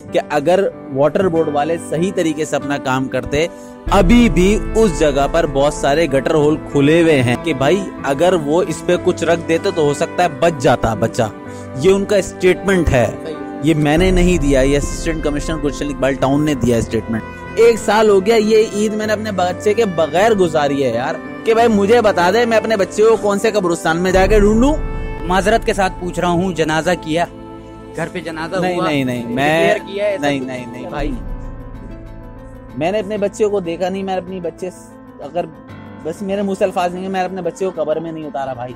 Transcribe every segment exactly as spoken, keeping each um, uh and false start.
कि अगर water board वाले सही तरीके से अपना काम करते, अभी भी उस जगह पर बहुत सारे गटर होल खुले हुए हैं कि भाई अगर वो इस पे कुछ रख देते तो हो सकता है बच जाता बच्चा। ये उनका स्टेटमेंट है, ये मैंने नहीं दिया, ये assistant commissioner Gulshan Iqbal town ने दिया स्टेटमेंट। एक साल हो गया ये ईद मैंने अपने बच्चे के बगैर गुजारी है यार, कि भाई मुझे बता दे मैं अपने बच्चे को कौन से कब्रिस्तान में जाके ढूंढूं। माजरत के साथ पूछ रहा हूँ, जनाजा किया घर पे? जनाजा नहीं हुआ? नहीं नहीं मैं किया है? नहीं नहीं नहीं भाई, मैंने अपने बच्चे को देखा नहीं। मैं अपनी बच्चे अगर बस मेरे मुंह से अल्फाज नहीं है, मैं अपने बच्चे को कब्र में नहीं उतारा भाई।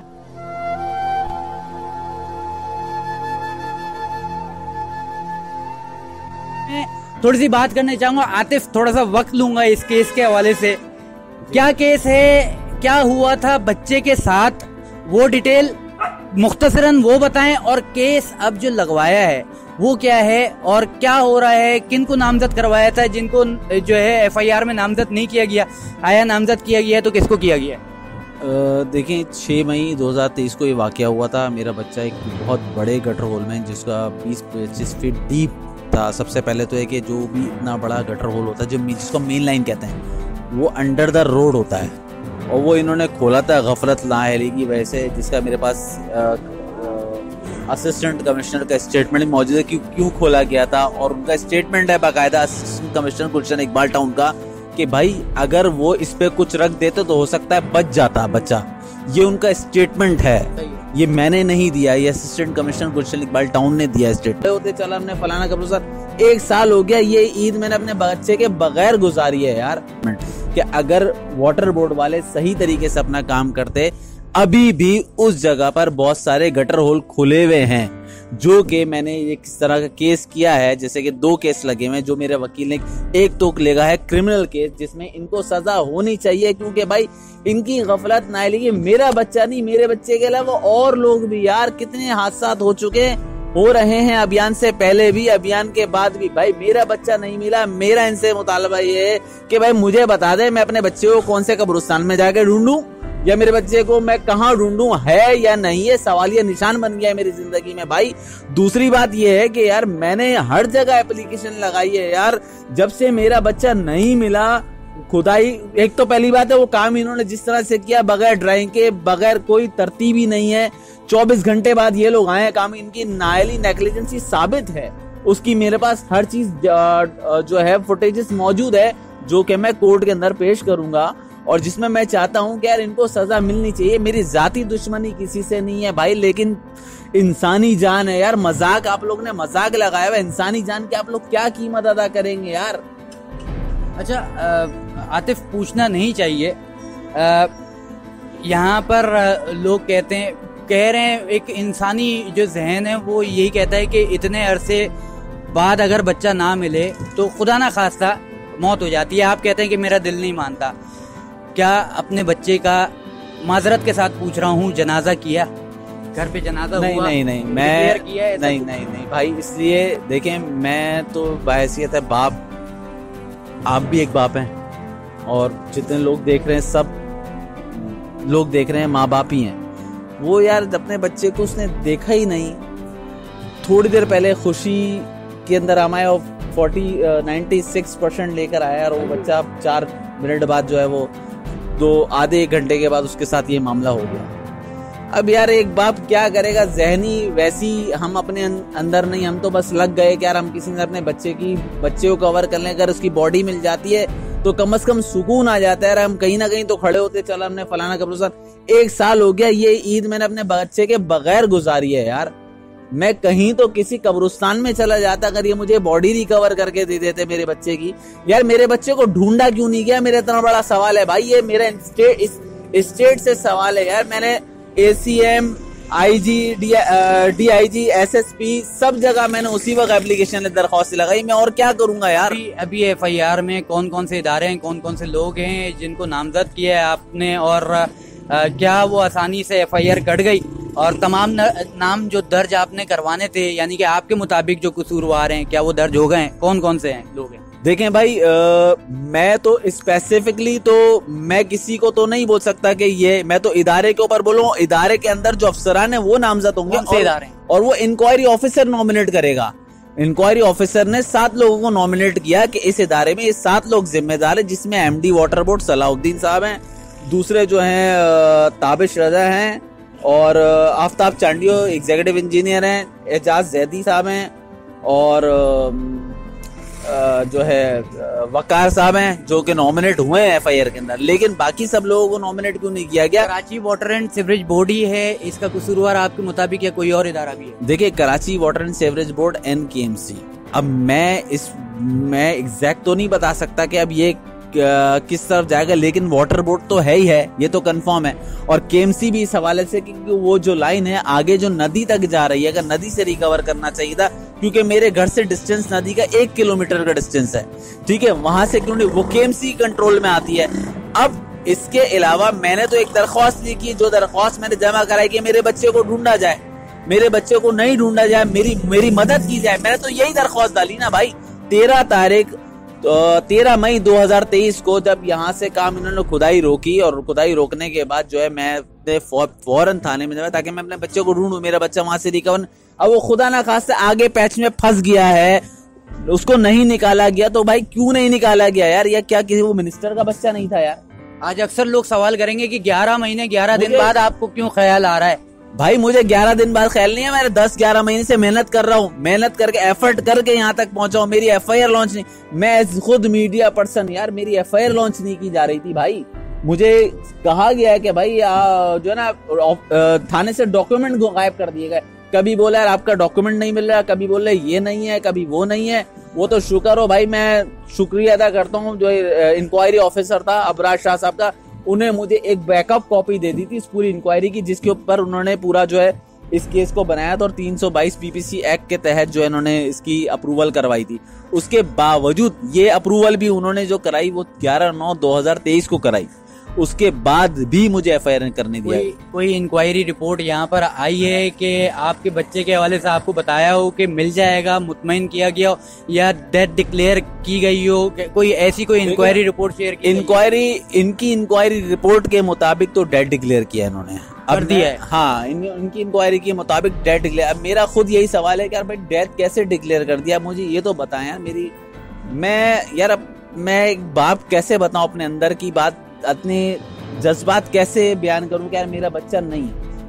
थोड़ी सी बात करना चाहूंगा आतिफ, थोड़ा सा वक्त लूंगा इस केस के हवाले से। क्या केस है, क्या हुआ था बच्चे के साथ, वो डिटेल मुख्तसरन वो बताएं, और केस अब जो लगवाया है वो क्या है और क्या हो रहा है, किन को नामजद करवाया था, जिनको जो है एफआईआर में नामजद नहीं किया गया, आया नामजद किया गया तो किसको किया गया? देखिए छह मई दो हज़ार तेईस को ये वाकया हुआ था। मेरा बच्चा एक बहुत बड़े गटर होल में जिसका बीस पच्चीस फीट डीप था। सबसे पहले तो है कि जो भी इतना बड़ा गटर होल होता है, जो जिसको मेन लाइन कहते हैं, वो अंडर द रोड होता है, और वो इन्होंने खोला था गफलत लाअहली की वजह से, जिसका मेरे पास असिस्टेंट कमिश्नर का स्टेटमेंट मौजूद है कि क्यों खोला गया था। और उनका स्टेटमेंट है बाकायदा assistant commissioner Gulshan Iqbal town का कि भाई अगर वो इस पे कुछ रख देते तो हो सकता है बच जाता बच्चा। ये उनका स्टेटमेंट है, ये मैंने नहीं दिया, ये assistant commissioner Gulshan Iqbal town ने दिया स्टेटमेंट। होते चला हमने फलाना कब्र सर, एक साल हो गया ये ईद मैंने अपने बच्चे के बगैर गुजारी है यार, कि अगर वाटर बोर्ड वाले सही तरीके से अपना काम करते, अभी भी उस जगह पर बहुत सारे गटर होल खुले हुए हैं। जो कि मैंने ये किस तरह का केस किया है, जैसे कि दो केस लगे हुए हैं जो मेरे वकील ने, एक तो लेगा है क्रिमिनल केस जिसमें इनको सजा होनी चाहिए, क्योंकि भाई इनकी गफलत नाइली, मेरा बच्चा नहीं, मेरे बच्चे के अलावा और लोग भी यार, कितने हादसा हो चुके हो रहे हैं अभियान से पहले भी, अभियान के बाद भी। भाई मेरा बच्चा नहीं मिला, मेरा इनसे मुतालबा ये है कि भाई मुझे बता दे मैं अपने बच्चे को कौन से कब्रिस्तान में जाके ढूंढूं, या मेरे बच्चे को मैं कहाँ ढूंढूं, है या नहीं, ये सवाल ये निशान बन गया है मेरी जिंदगी में भाई। दूसरी बात ये है कि यार मैंने हर जगह एप्लीकेशन लगाई है यार, जब से मेरा बच्चा नहीं मिला। खुदाई, एक तो पहली बात है वो काम इन्होंने जिस तरह से किया, बगैर ड्राइंग के, बगैर कोई तरतीब ही नहीं है। चौबीस घंटे बाद ये लोग आए, काम इनकी नायली नेग्लिजेंसी साबित है, उसकी मेरे पास हर चीज जो है फुटेजेस मौजूद है, जो कि मैं कोर्ट के अंदर पेश करूंगा, और जिसमें मैं चाहता हूं कि यार इनको सजा मिलनी चाहिए। मेरी जाती दुश्मनी किसी से नहीं है भाई, लेकिन इंसानी जान है यार। मजाक आप लोग ने मजाक लगाया हुआ, इंसानी जान के आप लोग क्या कीमत अदा करेंगे यार। अच्छा आतिफ, पूछना नहीं चाहिए, यहाँ पर लोग कहते हैं, कह रहे हैं, एक इंसानी जो जहन है वो यही कहता है कि इतने अरसे बाद अगर बच्चा ना मिले तो खुदा ना खास्ता मौत हो जाती है। आप कहते हैं कि मेरा दिल नहीं मानता। क्या अपने बच्चे का, माजरत के साथ पूछ रहा हूँ, जनाजा किया घर पे? जनाजा नहीं हुआ? नहीं नहीं मैं किया है? नहीं नहीं नहीं भाई, इसलिए देखें मैं तो बहैसियत है बाप, आप भी एक बाप हैं, और जितने लोग देख रहे हैं सब लोग देख रहे हैं माँ बाप ही हैं। वो यार अपने बच्चे को उसने देखा ही नहीं, थोड़ी देर पहले खुशी के अंदर आमाया और फोर्टी नाइन्टी सिक्स परसेंट लेकर आया, और वो बच्चा चार मिनट बाद जो है वो दो आधे एक घंटे के बाद उसके साथ ये मामला हो गया। अब यार एक बाप क्या करेगा, जहनी वैसी हम अपने अंदर नहीं, हम तो बस लग गए कि यार हम किसी ने अपने बच्चे की बच्चे को कवर कर लें, अगर उसकी बॉडी मिल जाती है तो कम से कम सुकून आ जाता है। हम कहीं ना कहीं तो खड़े होते, चला हमने फलाना कब्रिस्तान। एक साल हो गया ये ईद मैंने अपने बच्चे के बगैर गुजारी है यार। मैं कहीं तो किसी कब्रिस्तान में चला जाता, अगर ये मुझे बॉडी रिकवर करके दे देते मेरे बच्चे की। यार मेरे बच्चे को ढूंढा क्यों नहीं गया, मेरा इतना बड़ा सवाल है भाई। ये मेरा स्टेट इस स्टेट से सवाल है यार। मैंने एसीएम, आईजी, डीआईजी, एसएसपी सब जगह मैंने उसी वक्त एप्लीकेशन दरख्वास्त लगाई। मैं और क्या करूंगा यार। अभी, अभी एफआईआर में कौन कौन से इदारे हैं, कौन कौन से लोग हैं जिनको नामजद किया है आपने, और आ, क्या वो आसानी से एफआईआर कट गई, और तमाम न, नाम जो दर्ज आपने करवाने थे, यानी कि आपके मुताबिक जो कसूरवार हैं, क्या वो दर्ज हो गए हैं? कौन कौन से हैं लोग हैं? देखें भाई, आ, मैं तो स्पेसिफिकली तो मैं किसी को तो नहीं बोल सकता कि ये, मैं तो इदारे के ऊपर बोलूं। इदारे के अंदर जो अफसरान है वो नामजद होंगे, कौन से इदारे? और वो इंक्वायरी ऑफिसर नॉमिनेट करेगा। इंक्वायरी ऑफिसर ने सात लोगों को नॉमिनेट किया कि इस इदारे में ये सात लोग जिम्मेदार हैं, जिसमें एमडी वाटर बोर्ड सलाउद्दीन साहब हैं, दूसरे जो हैं ताबिश रजा हैं, और आफ्ताब चांडियो एग्जीक्यूटिव इंजीनियर हैं, एजाज जैदी साहब हैं, और जो है वकार साहब हैं जो कि नॉमिनेट हुए हैं एफआईआर के अंदर। लेकिन बाकी सब लोगों को नॉमिनेट क्यों नहीं किया गया? Karachi water and sewerage board ही है इसका कसूरवार आपके मुताबिक, या कोई और इदारा भी है? देखिए, Karachi water and sewerage board N K M C, अब मैं इस मैं एग्जैक्ट तो नहीं बता सकता कि अब ये किस तरफ जाएगा, लेकिन वाटर बोर्ड तो है ही है, ये तो कंफर्म है। और केएमसी भी इस हवाले से कि वो जो लाइन है आगे जो नदी तक जा रही है, अगर नदी से रिकवर करना चाहिए था, क्योंकि मेरे घर से डिस्टेंस नदी का एक किलोमीटर का डिस्टेंस है, ठीक है, वहां से क्यों नहीं, वो केएमसी कंट्रोल में आती है। अब इसके अलावा मैंने तो एक दरख्वास्त ली की, जो दरख्वास्त मैंने जमा कराई कि मेरे बच्चे को ढूंढा जाए, मेरे बच्चे को नहीं ढूंढा जाए, मेरी मेरी मदद की जाए। मैंने तो यही दरख्वास्त डाली ना भाई। तेरह तारीख तो तेरह मई दो हज़ार तेईस को जब यहाँ से काम इन्होंने खुदाई रोकी, और खुदाई रोकने के बाद जो है मैं फौरन थाने में जाऊँ ताकि मैं अपने बच्चे को ढूंढूं, मेरा बच्चा वहां से रिकवर। अब वो खुदा ना खास्ते आगे पैच में फंस गया है, उसको नहीं निकाला गया, तो भाई क्यों नहीं निकाला गया यार? या क्या किसी वो मिनिस्टर का बच्चा नहीं था यार? आज अक्सर लोग सवाल करेंगे कि ग्यारह महीने ग्यारह दिन बाद आपको क्यों ख्याल आ रहा है? भाई मुझे ग्यारह दिन बाद ख्याल नहीं है, मैं दस ग्यारह महीने से मेहनत कर रहा हूँ, मेहनत करके एफर्ट करके यहाँ तक पहुंचा हूँ। मेरी एफआईआर लॉन्च नहीं, मैं खुद मीडिया पर्सन यार, मेरी एफआईआर लॉन्च नहीं की जा रही थी भाई। मुझे कहा गया है कि भाई आ, जो है ना थाने से डॉक्यूमेंट गायब कर दिए गए। कभी बोला यार आपका डॉक्यूमेंट नहीं मिल रहा, कभी बोल रहे ये नहीं है, कभी वो नहीं है। वो तो शुक्र हो भाई, मैं शुक्रिया अदा करता हूँ जो इंक्वायरी ऑफिसर था अबराज शाह साहब का, उन्हें मुझे एक बैकअप कॉपी दे दी थी इस पूरी इंक्वायरी की, जिसके ऊपर उन्होंने पूरा जो है इस केस को बनाया था, और तीन सौ बाईस पीपीसी एक्ट के तहत जो है इन्होंने इसकी अप्रूवल करवाई थी। उसके बावजूद ये अप्रूवल भी उन्होंने जो कराई वो ग्यारह नौ दो हज़ार तेईस को कराई, उसके बाद भी मुझे एफआईआर करने दिया। कोई, कोई इंक्वायरी रिपोर्ट यहाँ पर आई है कि आपके बच्चे के हवाले से आपको बताया हो कि मिल जाएगा, मुतमईन किया गया हो, या डेथ डिक्लेयर की गई हो? कोई ऐसी कोई इंक्वायरी रिपोर्ट शेयर की? इंक्वायरी इनकी इंक्वायरी रिपोर्ट के मुताबिक तो डेथ डिक्लेयर किया इन्होंने, कर दिया है। हाँ, इन, इनकी इंक्वायरी के मुताबिक डेथ डिक्लेयर। अब मेरा खुद यही सवाल है कि यार भाई डेथ कैसे डिक्लेयर कर दिया, मुझे ये तो बताएं यार। मेरी मैं यार अब मैं एक बाप कैसे बताऊं अपने अंदर की बात, अपने जज्बात कैसे बयान करूं कि यार मेरा बच्चा नहीं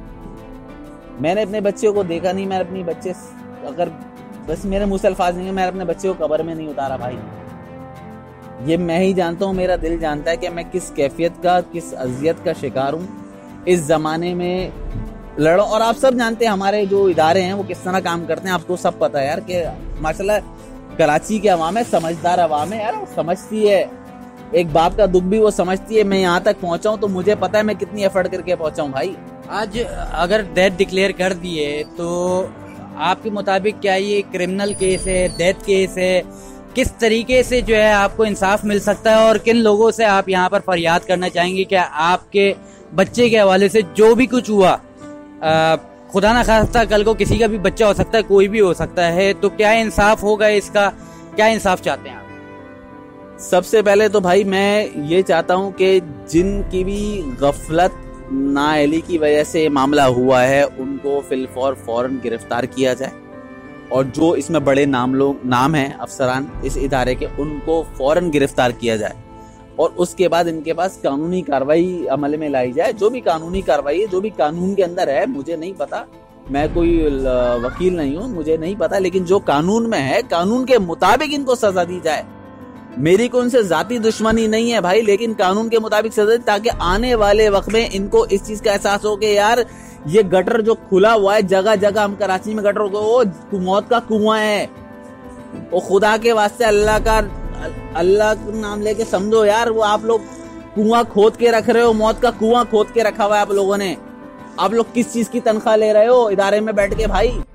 है, मैंने अपने बच्चे को देखा नहीं, मैं अपनी बच्चे अगर बस मेरे मुंह से अल्फाज नहीं है, मैं अपने बच्चे को कब्र में नहीं उतारा भाई। ये मैं ही जानता हूँ, मेरा दिल जानता है कि मैं किस कैफियत का, किस अजियत का शिकार हूँ इस जमाने में लड़ो। और आप सब जानते हैं हमारे जो इदारे हैं वो किस तरह काम करते हैं, आपको सब पता है यार कि माशाल्लाह कराची के अवाम है, समझदार अवाम है यार, वो समझती है, एक बाप का दुख भी वो समझती है। मैं यहाँ तक पहुंचा हूँ तो मुझे पता है मैं कितनी एफर्ट करके पहुंचा हूँ भाई। आज अगर डेथ डिक्लेयर कर दिए तो आपके मुताबिक क्या ये क्रिमिनल केस है, डेथ केस है? किस तरीके से जो है आपको इंसाफ मिल सकता है, और किन लोगों से आप यहाँ पर फरियाद करना चाहेंगे कि आपके बच्चे के हवाले से जो भी कुछ हुआ, आ, खुदा ना खास्ता कल को किसी का भी बच्चा हो सकता है, कोई भी हो सकता है, तो क्या इंसाफ होगा इसका? क्या इंसाफ चाहते हैं आप? सबसे पहले तो भाई मैं ये चाहता हूं कि जिनकी भी गफलत नाअहली की वजह से मामला हुआ है उनको फिलफौर फौरन गिरफ्तार किया जाए, और जो इसमें बड़े नाम लोग नाम हैं अफसरान इस इदारे के, उनको फौरन गिरफ्तार किया जाए, और उसके बाद इनके पास कानूनी कार्रवाई अमल में लाई जाए। जो भी कानूनी कार्रवाई है, जो भी कानून के अंदर है, मुझे नहीं पता, मैं कोई वकील नहीं हूँ, मुझे नहीं पता, लेकिन जो कानून में है कानून के मुताबिक इनको सजा दी जाए। मेरी को उनसे जाती दुश्मनी नहीं है भाई, लेकिन कानून के मुताबिक सजा, ताकि आने वाले वक्त में इनको इस चीज का एहसास हो कि यार ये गटर जो खुला हुआ है जगह जगह, हम कराची में गटर, वो मौत का कुआं है, वो खुदा के वास्ते अल्लाह का अल्लाह का नाम लेके समझो यार, वो आप लोग कुआं खोद के रख रहे हो, मौत का कुआं खोद के रखा हुआ है आप लोगों ने। आप लोग किस चीज की तनख्वाह ले रहे हो इदारे में बैठ के भाई?